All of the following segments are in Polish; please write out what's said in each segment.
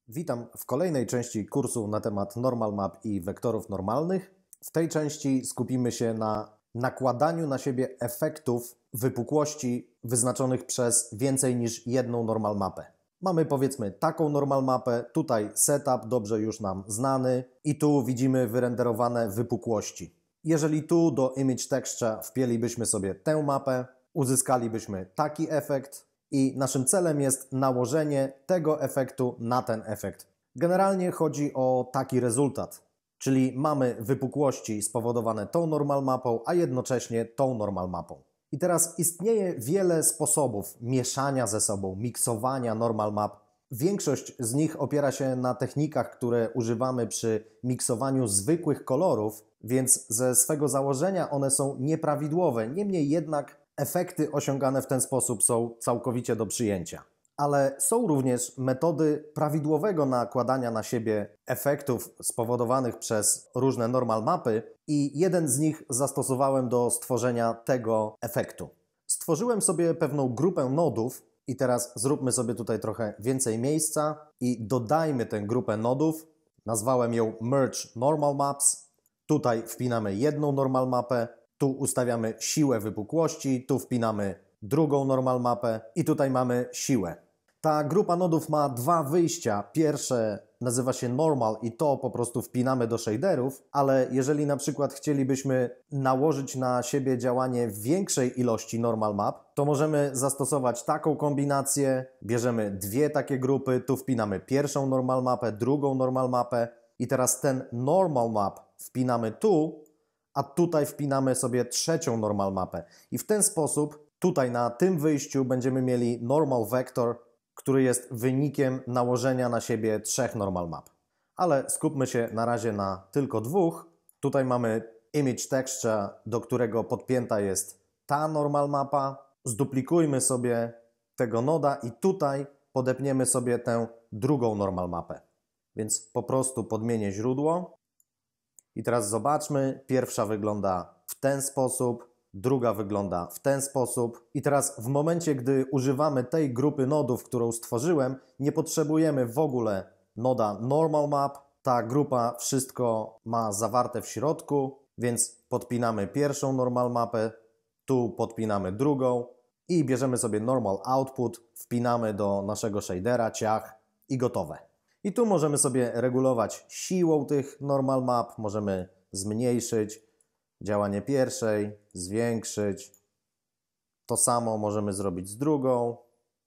Witam w kolejnej części kursu na temat normal map i wektorów normalnych. W tej części skupimy się na nakładaniu na siebie efektów wypukłości wyznaczonych przez więcej niż jedną normal mapę. Mamy powiedzmy taką normal mapę, tutaj setup dobrze już nam znany i tu widzimy wyrenderowane wypukłości. Jeżeli tu do Image Texture wpięlibyśmy sobie tę mapę, uzyskalibyśmy taki efekt. I naszym celem jest nałożenie tego efektu na ten efekt. Generalnie chodzi o taki rezultat, czyli mamy wypukłości spowodowane tą normal mapą, a jednocześnie tą normal mapą. I teraz istnieje wiele sposobów mieszania ze sobą, miksowania normal map. Większość z nich opiera się na technikach, które używamy przy miksowaniu zwykłych kolorów, więc ze swego założenia one są nieprawidłowe. Niemniej jednak efekty osiągane w ten sposób są całkowicie do przyjęcia. Ale są również metody prawidłowego nakładania na siebie efektów spowodowanych przez różne normal mapy i jeden z nich zastosowałem do stworzenia tego efektu. Stworzyłem sobie pewną grupę nodów i teraz zróbmy sobie tutaj trochę więcej miejsca i dodajmy tę grupę nodów. Nazwałem ją Merge Normal Maps. Tutaj wpinamy jedną normal mapę. Tu ustawiamy siłę wypukłości, tu wpinamy drugą normal mapę i tutaj mamy siłę. Ta grupa nodów ma dwa wyjścia. Pierwsze nazywa się normal i to po prostu wpinamy do shaderów, ale jeżeli na przykład chcielibyśmy nałożyć na siebie działanie większej ilości normal map, to możemy zastosować taką kombinację. Bierzemy dwie takie grupy, tu wpinamy pierwszą normal mapę, drugą normal mapę i teraz ten normal map wpinamy tu, a tutaj wpinamy sobie trzecią normal mapę. I w ten sposób tutaj na tym wyjściu będziemy mieli normal vector, który jest wynikiem nałożenia na siebie trzech normal map. Ale skupmy się na razie na tylko dwóch. Tutaj mamy image texture, do którego podpięta jest ta normal mapa. Zduplikujmy sobie tego noda i tutaj podepniemy sobie tę drugą normal mapę. Więc po prostu podmienię źródło. I teraz zobaczmy, pierwsza wygląda w ten sposób, druga wygląda w ten sposób. I teraz w momencie, gdy używamy tej grupy nodów, którą stworzyłem, nie potrzebujemy w ogóle noda normal map. Ta grupa wszystko ma zawarte w środku, więc podpinamy pierwszą normal mapę, tu podpinamy drugą i bierzemy sobie normal output, wpinamy do naszego shadera, ciach i gotowe. I tu możemy sobie regulować siłą tych normal map, możemy zmniejszyć działanie pierwszej, zwiększyć. To samo możemy zrobić z drugą.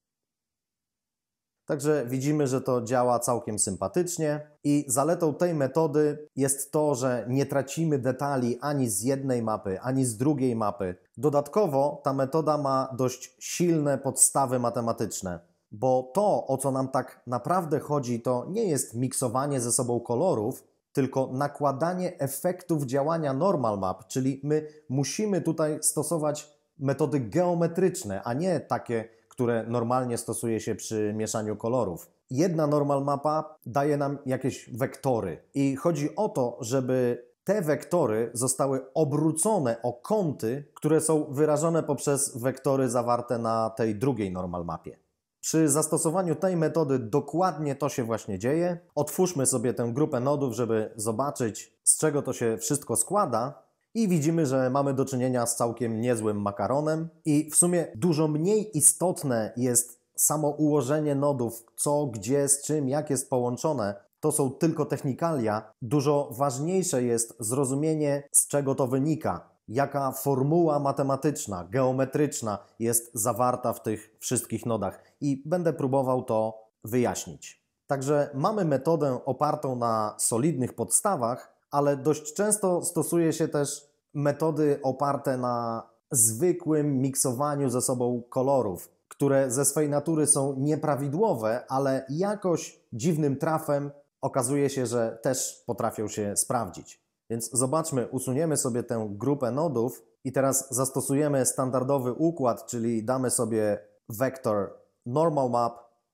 Także widzimy, że to działa całkiem sympatycznie i zaletą tej metody jest to, że nie tracimy detali ani z jednej mapy, ani z drugiej mapy. Dodatkowo ta metoda ma dość silne podstawy matematyczne. Bo to, o co nam tak naprawdę chodzi, to nie jest miksowanie ze sobą kolorów, tylko nakładanie efektów działania normal map, czyli my musimy tutaj stosować metody geometryczne, a nie takie, które normalnie stosuje się przy mieszaniu kolorów. Jedna normal mapa daje nam jakieś wektory i chodzi o to, żeby te wektory zostały obrócone o kąty, które są wyrażone poprzez wektory zawarte na tej drugiej normal mapie. Przy zastosowaniu tej metody dokładnie to się właśnie dzieje. Otwórzmy sobie tę grupę nodów, żeby zobaczyć, z czego to się wszystko składa. I widzimy, że mamy do czynienia z całkiem niezłym makaronem. I w sumie dużo mniej istotne jest samo ułożenie nodów, co, gdzie, z czym, jak jest połączone. To są tylko technikalia. Dużo ważniejsze jest zrozumienie, z czego to wynika. Jaka formuła matematyczna, geometryczna jest zawarta w tych wszystkich nodach i będę próbował to wyjaśnić. Także mamy metodę opartą na solidnych podstawach, ale dość często stosuje się też metody oparte na zwykłym miksowaniu ze sobą kolorów, które ze swej natury są nieprawidłowe, ale jakoś dziwnym trafem okazuje się, że też potrafią się sprawdzić. Więc zobaczmy, usuniemy sobie tę grupę nodów i teraz zastosujemy standardowy układ, czyli damy sobie wektor normal map,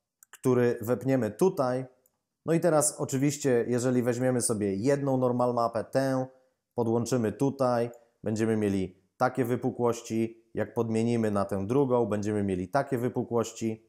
który wepniemy tutaj. No i teraz oczywiście, jeżeli weźmiemy sobie jedną normal mapę, tę podłączymy tutaj, będziemy mieli takie wypukłości, jak podmienimy na tę drugą, będziemy mieli takie wypukłości.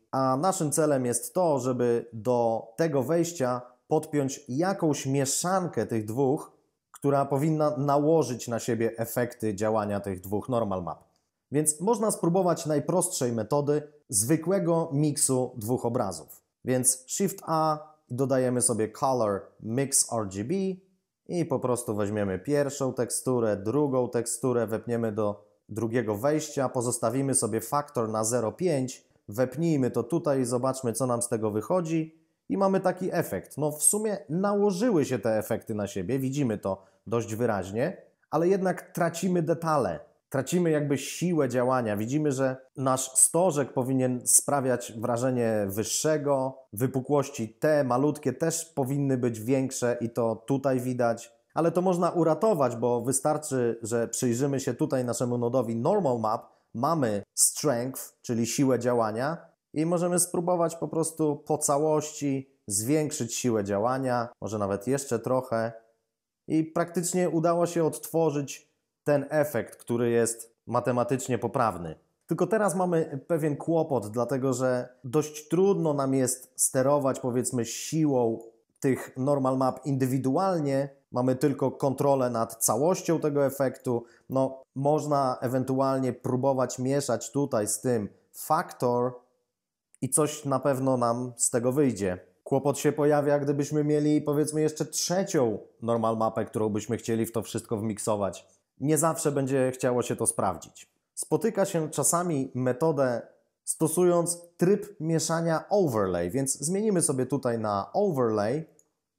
a naszym celem jest to, żeby do tego wejścia podpiąć jakąś mieszankę tych dwóch, która powinna nałożyć na siebie efekty działania tych dwóch normal map. Więc można spróbować najprostszej metody zwykłego miksu dwóch obrazów. Więc Shift A, dodajemy sobie Color Mix RGB i po prostu weźmiemy pierwszą teksturę, drugą teksturę, wepniemy do drugiego wejścia, pozostawimy sobie faktor na 0,5, wepnijmy to tutaj i zobaczmy, co nam z tego wychodzi i mamy taki efekt. No w sumie nałożyły się te efekty na siebie, widzimy to dość wyraźnie, ale jednak tracimy detale. Tracimy jakby siłę działania. Widzimy, że nasz stożek powinien sprawiać wrażenie wyższego. Wypukłości te malutkie też powinny być większe i to tutaj widać. Ale to można uratować, bo wystarczy, że przyjrzymy się tutaj naszemu nodowi Normal Map. Mamy Strength, czyli siłę działania i możemy spróbować po prostu po całości zwiększyć siłę działania. Może nawet jeszcze trochę. I praktycznie udało się odtworzyć ten efekt, który jest matematycznie poprawny. Tylko teraz mamy pewien kłopot, dlatego że dość trudno nam jest sterować, powiedzmy, siłą tych normal map indywidualnie. Mamy tylko kontrolę nad całością tego efektu. No, można ewentualnie próbować mieszać tutaj z tym faktor i coś na pewno nam z tego wyjdzie. Kłopot się pojawia, gdybyśmy mieli, powiedzmy, jeszcze trzecią normal mapę, którą byśmy chcieli w to wszystko wmiksować. Nie zawsze będzie chciało się to sprawdzić. Spotyka się czasami metodę stosując tryb mieszania overlay, więc zmienimy sobie tutaj na overlay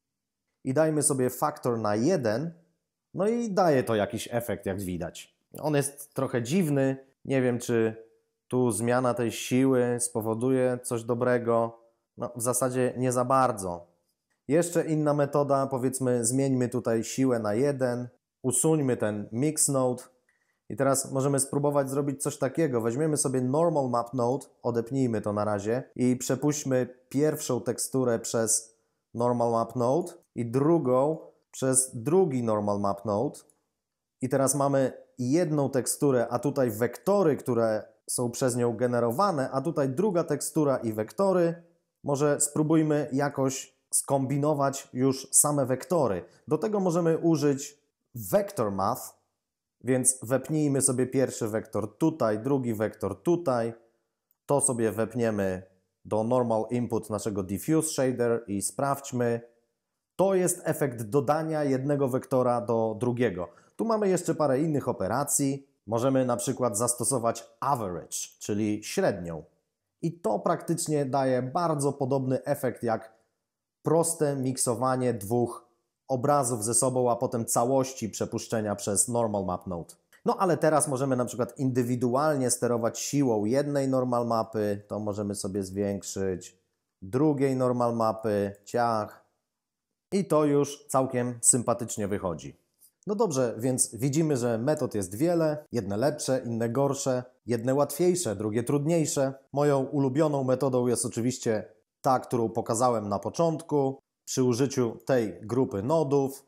i dajmy sobie faktor na 1, no i daje to jakiś efekt, jak widać. On jest trochę dziwny, nie wiem, czy tu zmiana tej siły spowoduje coś dobrego. No, w zasadzie nie za bardzo. Jeszcze inna metoda, powiedzmy, zmieńmy tutaj siłę na 1, usuńmy ten Mix Node i teraz możemy spróbować zrobić coś takiego. Weźmiemy sobie Normal Map Node, odepnijmy to na razie i przepuśćmy pierwszą teksturę przez Normal Map Node i drugą przez drugi Normal Map Node. I teraz mamy jedną teksturę, a tutaj wektory, które są przez nią generowane, a tutaj druga tekstura i wektory. Może spróbujmy jakoś skombinować już same wektory. Do tego możemy użyć Vector Math, więc wepnijmy sobie pierwszy wektor tutaj, drugi wektor tutaj. To sobie wepniemy do Normal Input naszego Diffuse Shader i sprawdźmy. To jest efekt dodania jednego wektora do drugiego. Tu mamy jeszcze parę innych operacji. Możemy na przykład zastosować Average, czyli średnią. I to praktycznie daje bardzo podobny efekt jak proste miksowanie dwóch obrazów ze sobą, a potem całości przepuszczenia przez Normal Map Node. No ale teraz możemy na przykład indywidualnie sterować siłą jednej normal mapy, to możemy sobie zwiększyć, drugiej normal mapy, ciach i to już całkiem sympatycznie wychodzi. No dobrze, więc widzimy, że metod jest wiele, jedne lepsze, inne gorsze, jedne łatwiejsze, drugie trudniejsze. Moją ulubioną metodą jest oczywiście ta, którą pokazałem na początku. Przy użyciu tej grupy nodów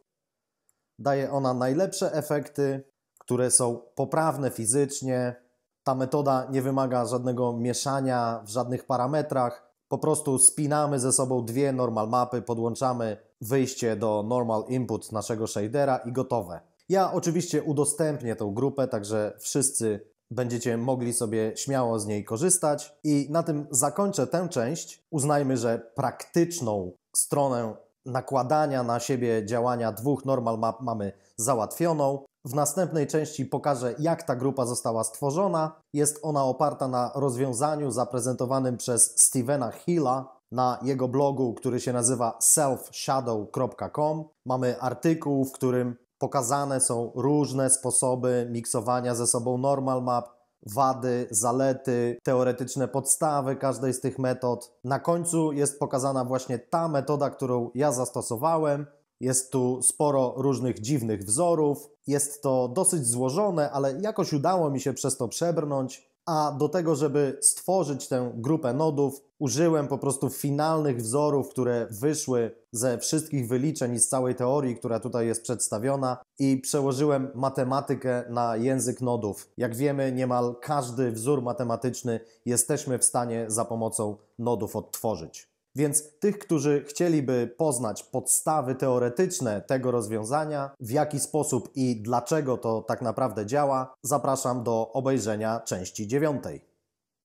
daje ona najlepsze efekty, które są poprawne fizycznie. Ta metoda nie wymaga żadnego mieszania w żadnych parametrach. Po prostu spinamy ze sobą dwie normal mapy, podłączamy wyjście do normal input naszego shadera i gotowe. Ja oczywiście udostępnię tą grupę, także wszyscy będziecie mogli sobie śmiało z niej korzystać. I na tym zakończę tę część. Uznajmy, że praktyczną stronę nakładania na siebie działania dwóch normal map mamy załatwioną. W następnej części pokażę, jak ta grupa została stworzona. Jest ona oparta na rozwiązaniu zaprezentowanym przez Stevena Hilla na jego blogu, który się nazywa selfshadow.com. Mamy artykuł, w którym pokazane są różne sposoby miksowania ze sobą normal map, wady, zalety, teoretyczne podstawy każdej z tych metod. Na końcu jest pokazana właśnie ta metoda, którą ja zastosowałem. Jest tu sporo różnych dziwnych wzorów. Jest to dosyć złożone, ale jakoś udało mi się przez to przebrnąć. A do tego, żeby stworzyć tę grupę nodów, użyłem po prostu finalnych wzorów, które wyszły ze wszystkich wyliczeń i z całej teorii, która tutaj jest przedstawiona, i przełożyłem matematykę na język nodów. Jak wiemy, niemal każdy wzór matematyczny jesteśmy w stanie za pomocą nodów odtworzyć. Więc tych, którzy chcieliby poznać podstawy teoretyczne tego rozwiązania, w jaki sposób i dlaczego to tak naprawdę działa, zapraszam do obejrzenia części 9.